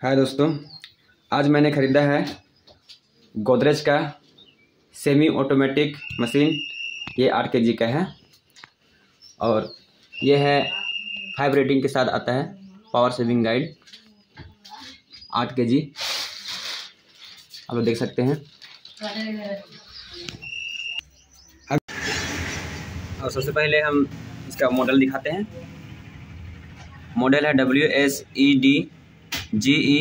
हाय दोस्तों, आज मैंने ख़रीदा है गोदरेज का सेमी ऑटोमेटिक मशीन। ये 8 kg का है और ये है 5 रेटिंग के साथ आता है। पावर सेविंग गाइड 8 kg आप लोग देख सकते हैं। और सबसे पहले हम इसका मॉडल दिखाते हैं। मॉडल है WSED GE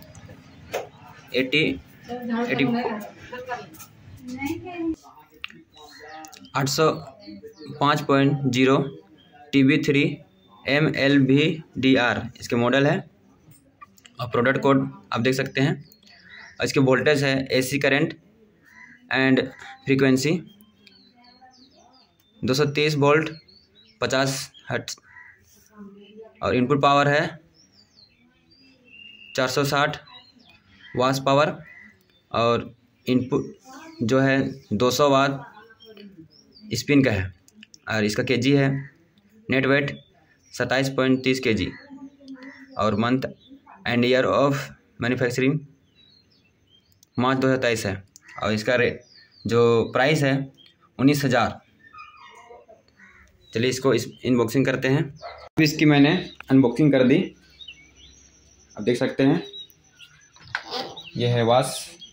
805.0 TB3 MLVDR इसके मॉडल है और प्रोडक्ट कोड आप देख सकते हैं। और इसके वोल्टेज है AC current and frequency 230 volt 50 hertz और इनपुट पावर है 460 वाट पावर और इनपुट जो है 200 वाट स्पिन का है। और इसका केजी है नेट वेट 27.30 kg और month and year of manufacturing March 2023 है। और इसका रेट जो प्राइस है 19,000। चलिए इसको अनबॉक्सिंग करते हैं। अब इसकी मैंने अनबॉक्सिंग कर दी, आप देख सकते हैं। यह है वाश।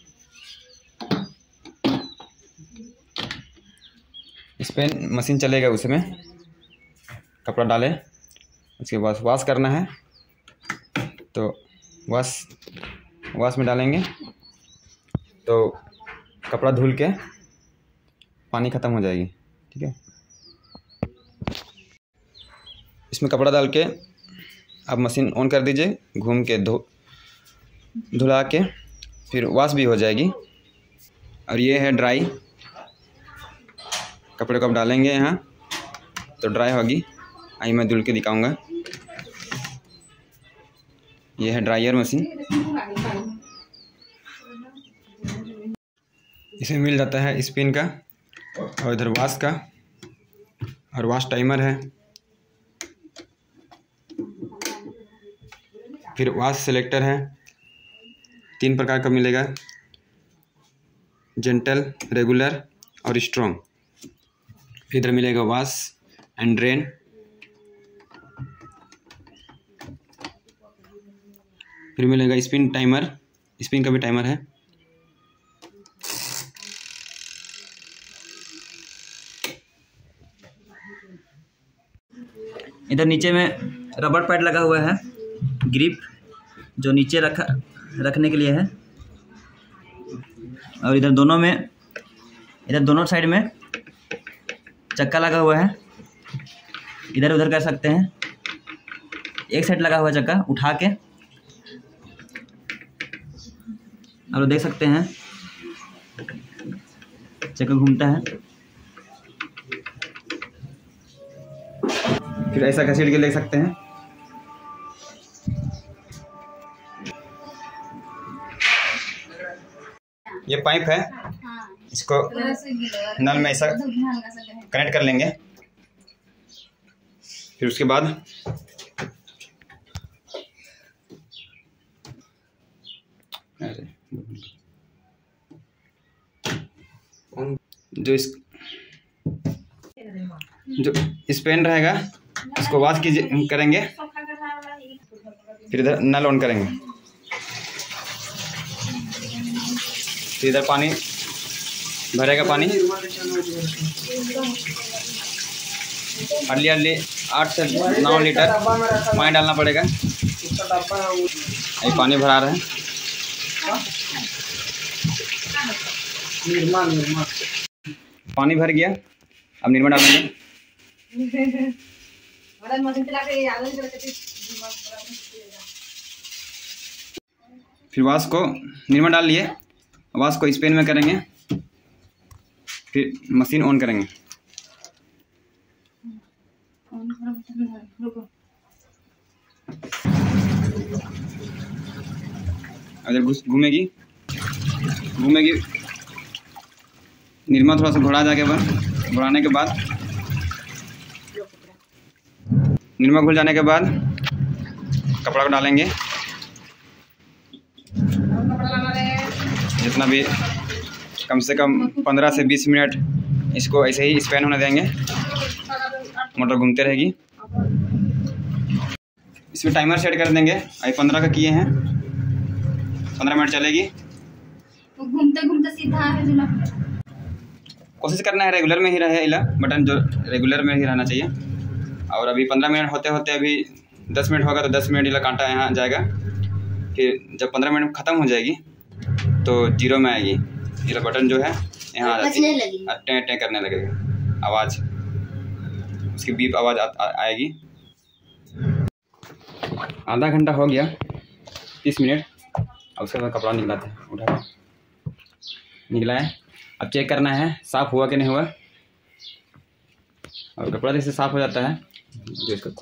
इस पर मशीन चलेगा, उसमें कपड़ा डाले, उसके बाद वॉश करना है। तो वॉश में डालेंगे तो कपड़ा धुल के पानी ख़त्म हो जाएगी। ठीक है, इसमें कपड़ा डाल के आप मशीन ऑन कर दीजिए, घूम के धुला के फिर वॉश भी हो जाएगी। और ये है ड्राई। कपड़े को आप डालेंगे यहाँ तो ड्राई होगी। आइए मैं धुल के दिखाऊंगा। ये है ड्रायर मशीन। इसमें मिल जाता है स्पिन का और इधर वॉश का और वॉश टाइमर है। फिर वॉश सेलेक्टर है, 3 प्रकार का मिलेगा, जेंटल, रेगुलर और स्ट्रॉन्ग। इधर मिलेगा वॉश एंड ड्रेन। फिर मिलेगा स्पिन टाइमर, स्पिन का भी टाइमर है। इधर नीचे में रबर पैड लगा हुआ है, ग्रिप जो नीचे रखने के लिए है। और इधर दोनों साइड में चक्का लगा हुआ है, इधर उधर कर सकते हैं। एक साइड लगा हुआ चक्का उठा के आप लोग देख सकते हैं, चक्का घूमता है। फिर ऐसा घसीट के ले सकते हैं। ये पाइप है, इसको नल में ऐसा कनेक्ट कर लेंगे। फिर उसके बाद जो स्पेन रहेगा इसको वॉश करेंगे। फिर इधर नल ऑन करेंगे। फिर इधर पानी भरेगा, पानी हार्डली 8 से 9 लीटर पानी डालना पड़ेगा। ये पानी भरा रहे हैं। पानी भर गया, अब निरमा डालेंगे। फिर वाश को निरमा डाल लिए, वाश को स्पेन में करेंगे। फिर मशीन ऑन करेंगे। अगर घूमेगी निरमा थोड़ा सा घोड़ाने के बाद निरमा घुल जाने के बाद कपड़ा को डालेंगे। जितना भी कम से कम 15 से 20 मिनट इसको ऐसे ही स्पिन होने देंगे। मोटर घूमते रहेगी। इसमें टाइमर सेट कर देंगे। अभी 15 का किए हैं, 15 मिनट चलेगी। तो घूमते घूमते सीधा है जुला। कोशिश करना है रेगुलर में ही रहे इला बटन, जो रेगुलर में ही रहना चाहिए। और अभी 15 मिनट होते होते अभी 10 मिनट होगा तो 10 मिनट इला कांटा यहाँ जाएगा। फिर जब 15 मिनट ख़त्म हो जाएगी तो 0 में आएगी। ये बटन जो है यहाँ आ जाती है, टें टें करने लगेगा आवाज़, उसकी बीप आवाज़ आएगी। आधा घंटा हो गया, 30 मिनट। अब उसके बाद कपड़ा निकलाते हैं, उठा निकला है। अब चेक करना है साफ़ हुआ कि नहीं हुआ। और कपड़ा जैसे साफ़ हो जाता है, जो इसका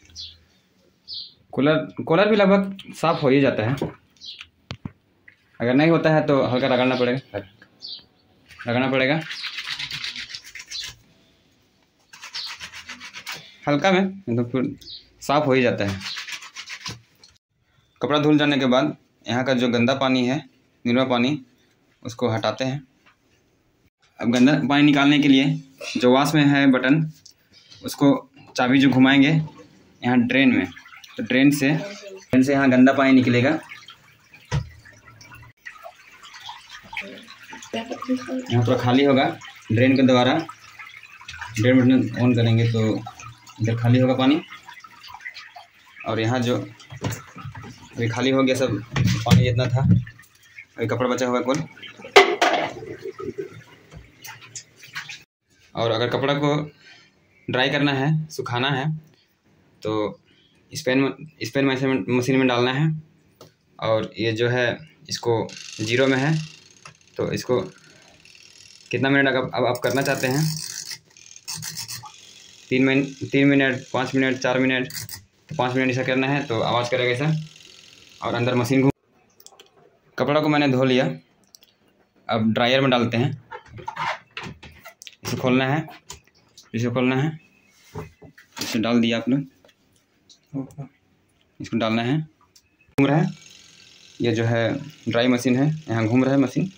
कॉलर भी लगभग साफ़ हो ही जाता है। अगर नहीं होता है तो हल्का रगड़ना पड़ेगा हल्का में, तो फिर साफ़ हो ही जाता है। कपड़ा धुल जाने के बाद यहाँ का जो गंदा पानी है, नीलवा पानी, उसको हटाते हैं। अब गंदा पानी निकालने के लिए जो वाश में है बटन, उसको चाबी जो घुमाएंगे यहाँ ड्रेन में, तो ड्रेन से यहाँ गंदा पानी निकलेगा। यहाँ पूरा खाली होगा ड्रेन के द्वारा। ड्रेन बटन ऑन करेंगे तो इधर खाली होगा पानी। और यहाँ जो अभी खाली हो गया सब पानी जितना था, अभी कपड़ा बचा हुआ कुल। और अगर कपड़ा को ड्राई करना है, सुखाना है, तो स्पेन मशीन में डालना है। और ये जो है इसको 0 में है, तो इसको कितना मिनट अब आप करना चाहते हैं, 3 मिनट 5 मिनट 4 मिनट, तो 5 मिनट ऐसा करना है तो आवाज़ करेगा ऐसा। और अंदर मशीन घूम। कपड़ा को मैंने धो लिया, अब ड्रायर में डालते हैं। इसे खोलना है, इसे डाल दिया आप लोग। इसको डालना है, घूम रहा है। ये जो है ड्राई मशीन है, यहाँ घूम रहा है मशीन।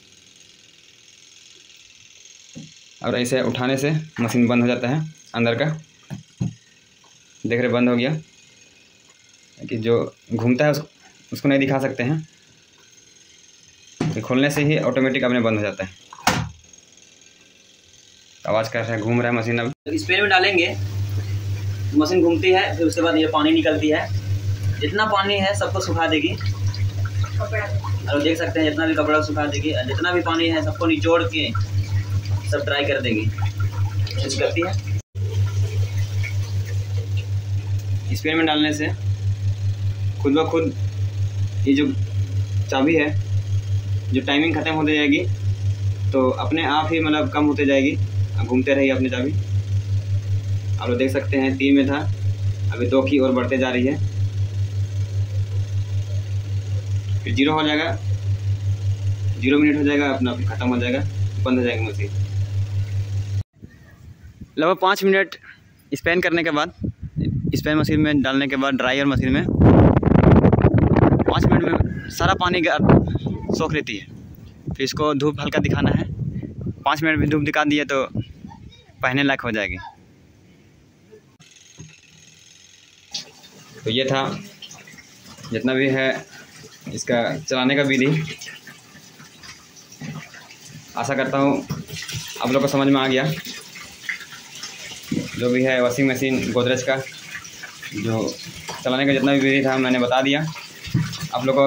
और ऐसे उठाने से मशीन बंद हो जाता है अंदर का। देख रहे बंद हो गया, कि जो घूमता है उसको नहीं दिखा सकते हैं। तो खोलने से ही ऑटोमेटिक अपने बंद हो जाता है। आवाज़ कर रहा है, घूम रहा है मशीन। अब स्प्रे में डालेंगे, मशीन घूमती है, फिर उसके बाद ये पानी निकलती है। जितना पानी है सबको सुखा देगी। और देख सकते हैं जितना भी कपड़ा सुखा देगी, जितना भी पानी है सबको निचोड़ के सब ड्राई कर देगी। कुछ करती है। स्प्रे में डालने से खुद ब खुद ये जो चाबी है, जो टाइमिंग ख़त्म होती जाएगी, तो अपने आप ही मतलब कम होते जाएगी। घूमते रहिए अपनी चाबी। आप लोग देख सकते हैं 3 में था, अभी 2 की ओर बढ़ते जा रही है। फिर 0 हो जाएगा, 0 मिनट हो जाएगा, अपना ख़त्म हो जाएगा, बंद हो जाएगी मशीन। लगभग 5 मिनट स्पेन करने के बाद, स्पेन मशीन में डालने के बाद ड्रायर मशीन में 5 मिनट में सारा पानी सोख लेती है। फिर इसको धूप हल्का दिखाना है। 5 मिनट भी धूप दिखा दिए तो पहनने लायक हो जाएगी। तो ये था जितना भी है इसका चलाने का विधि। आशा करता हूँ आप लोग को समझ में आ गया। जो भी है वॉशिंग मशीन गोदरेज का जो चलाने का जितना भी विधि था मैंने बता दिया। आप लोग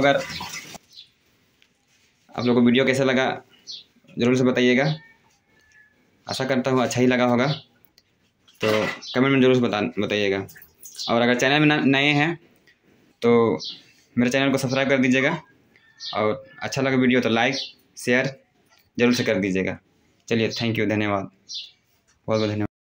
को वीडियो कैसा लगा ज़रूर से बताइएगा। आशा करता हूँ अच्छा ही लगा होगा, तो कमेंट में ज़रूर से बताइएगा। और अगर चैनल में नए हैं तो मेरे चैनल को सब्सक्राइब कर दीजिएगा। और अच्छा लगा वीडियो तो लाइक शेयर ज़रूर से कर दीजिएगा। चलिए, थैंक यू, धन्यवाद, बहुत बहुत धन्यवाद।